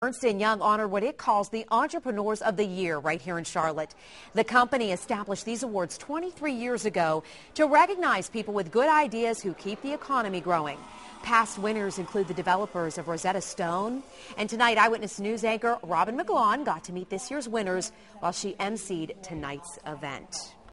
Ernst & Young honored what it calls the Entrepreneurs of the Year right here in Charlotte. The company established these awards 23 years ago to recognize people with good ideas who keep the economy growing. Past winners include the developers of Rosetta Stone. And tonight, Eyewitness News anchor Robyn McGlohn got to meet this year's winners while she emceed tonight's event.